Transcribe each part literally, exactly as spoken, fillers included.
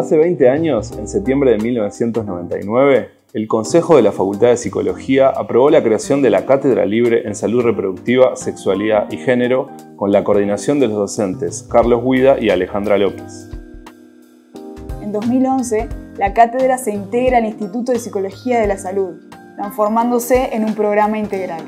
Hace veinte años, en septiembre de mil novecientos noventa y nueve, el Consejo de la Facultad de Psicología aprobó la creación de la Cátedra Libre en Salud Reproductiva, Sexualidad y Género con la coordinación de los docentes Carlos Guida y Alejandra López. En dos mil once, la cátedra se integra al Instituto de Psicología de la Salud, transformándose en un programa integral.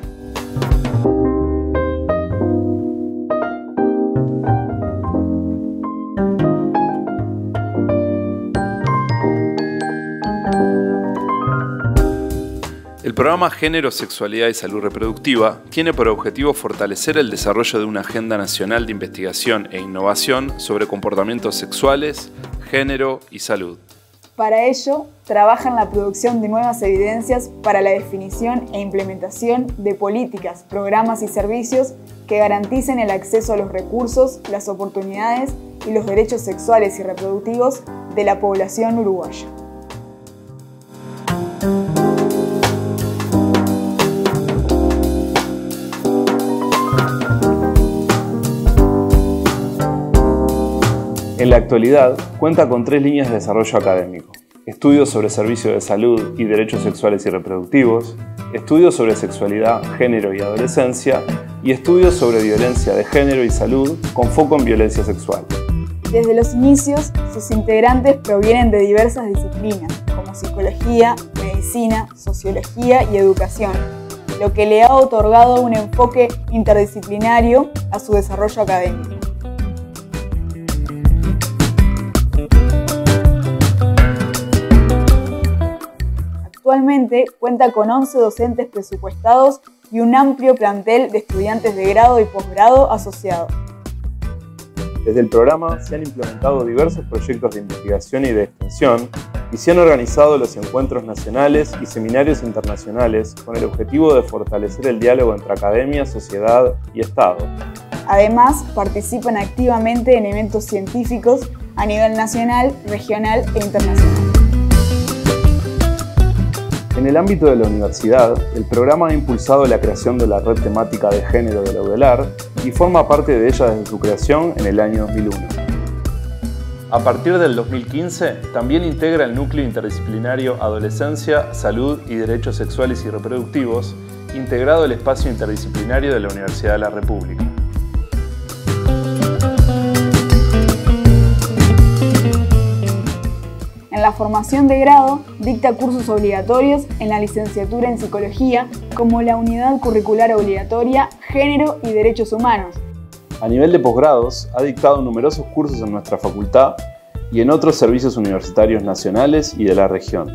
El programa Género, Sexualidad y Salud Reproductiva tiene por objetivo fortalecer el desarrollo de una agenda nacional de investigación e innovación sobre comportamientos sexuales, género y salud. Para ello, trabaja en la producción de nuevas evidencias para la definición e implementación de políticas, programas y servicios que garanticen el acceso a los recursos, las oportunidades y los derechos sexuales y reproductivos de la población uruguaya. En la actualidad, cuenta con tres líneas de desarrollo académico: estudios sobre servicios de salud y derechos sexuales y reproductivos, estudios sobre sexualidad, género y adolescencia, y estudios sobre violencia de género y salud con foco en violencia sexual. Desde los inicios, sus integrantes provienen de diversas disciplinas, como psicología, medicina, sociología y educación, lo que le ha otorgado un enfoque interdisciplinario a su desarrollo académico. Actualmente cuenta con once docentes presupuestados y un amplio plantel de estudiantes de grado y posgrado asociados. Desde el programa se han implementado diversos proyectos de investigación y de extensión y se han organizado los encuentros nacionales y seminarios internacionales con el objetivo de fortalecer el diálogo entre academia, sociedad y Estado. Además, participan activamente en eventos científicos a nivel nacional, regional e internacional. En el ámbito de la universidad, el programa ha impulsado la creación de la red temática de género de la UDELAR y forma parte de ella desde su creación en el año dos mil uno. A partir del dos mil quince, también integra el núcleo interdisciplinario Adolescencia, Salud y Derechos Sexuales y Reproductivos, integrado al espacio interdisciplinario de la Universidad de la República. En la formación de grado, dicta cursos obligatorios en la licenciatura en Psicología, como la Unidad Curricular Obligatoria Género y Derechos Humanos. A nivel de posgrados, ha dictado numerosos cursos en nuestra facultad y en otros servicios universitarios nacionales y de la región.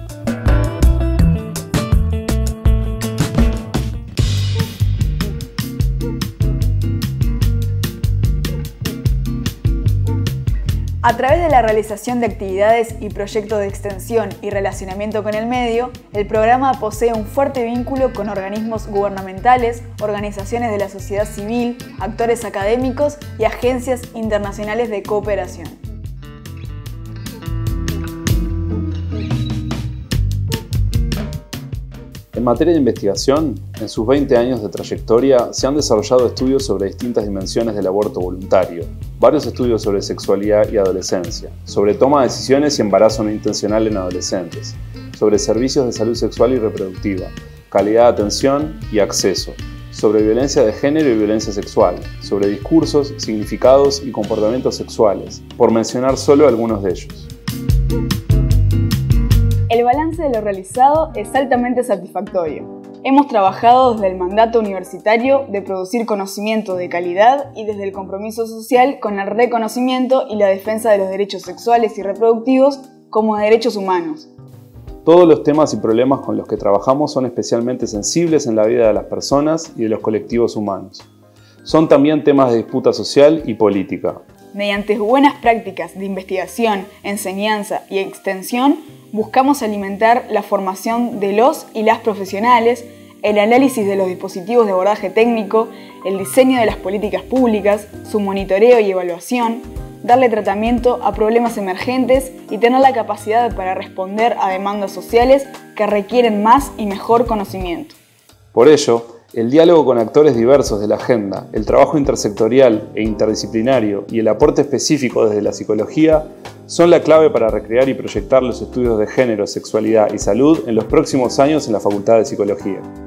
A través de la realización de actividades y proyectos de extensión y relacionamiento con el medio, el programa posee un fuerte vínculo con organismos gubernamentales, organizaciones de la sociedad civil, actores académicos y agencias internacionales de cooperación. En materia de investigación, en sus veinte años de trayectoria se han desarrollado estudios sobre distintas dimensiones del aborto voluntario, varios estudios sobre sexualidad y adolescencia, sobre toma de decisiones y embarazo no intencional en adolescentes, sobre servicios de salud sexual y reproductiva, calidad de atención y acceso, sobre violencia de género y violencia sexual, sobre discursos, significados y comportamientos sexuales, por mencionar solo algunos de ellos. El balance de lo realizado es altamente satisfactorio. Hemos trabajado desde el mandato universitario de producir conocimiento de calidad y desde el compromiso social con el reconocimiento y la defensa de los derechos sexuales y reproductivos como derechos humanos. Todos los temas y problemas con los que trabajamos son especialmente sensibles en la vida de las personas y de los colectivos humanos. Son también temas de disputa social y política. Mediante buenas prácticas de investigación, enseñanza y extensión, buscamos alimentar la formación de los y las profesionales, el análisis de los dispositivos de abordaje técnico, el diseño de las políticas públicas, su monitoreo y evaluación, darle tratamiento a problemas emergentes y tener la capacidad para responder a demandas sociales que requieren más y mejor conocimiento. Por ello, El diálogo con actores diversos de la agenda, el trabajo intersectorial e interdisciplinario y el aporte específico desde la psicología son la clave para recrear y proyectar los estudios de género, sexualidad y salud en los próximos años en la Facultad de Psicología.